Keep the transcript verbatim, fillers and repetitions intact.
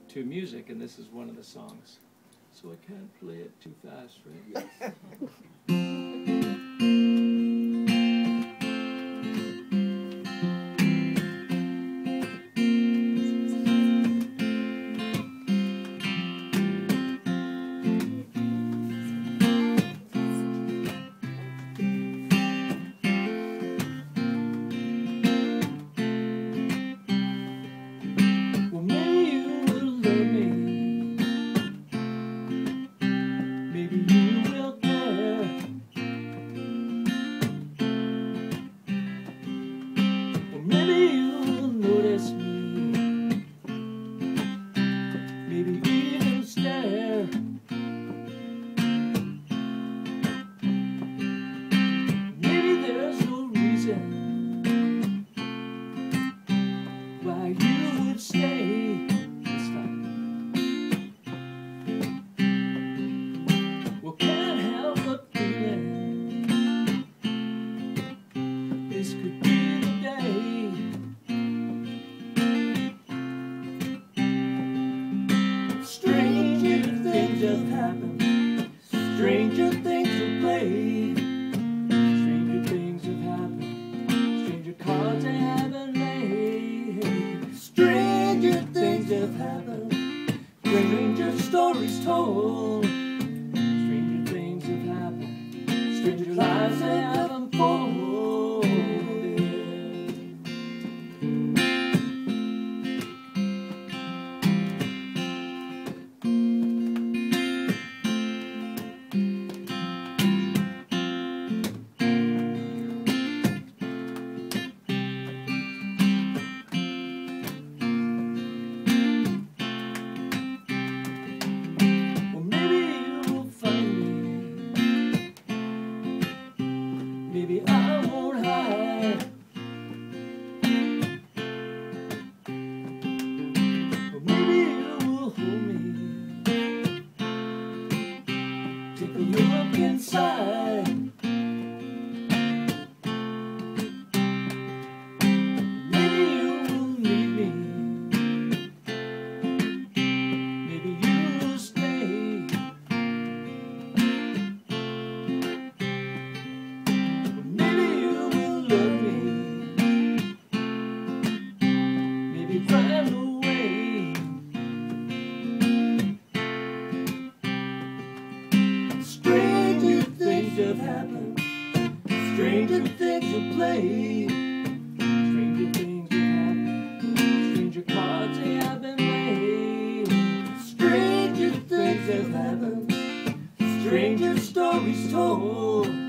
to music, and this is one of the songs. So I can't play it too fast, right? Yes. Why you would stay this time. Well, can't help but feeling this could be the day. Stranger things have happened, stranger things have played, stranger things have happened, stranger cards they haven't made. Stranger things have happened, stranger stories told. Stranger things have happened, stranger lives they have unfolded. Maybe I won't hide, or maybe you will hold me. Take a look inside. Maybe you will need me. Maybe you will stay. Find a way. Stranger things have happened, stranger things have played, stranger things have happened, stranger cards they have been made. Stranger things have happened, stranger stories told.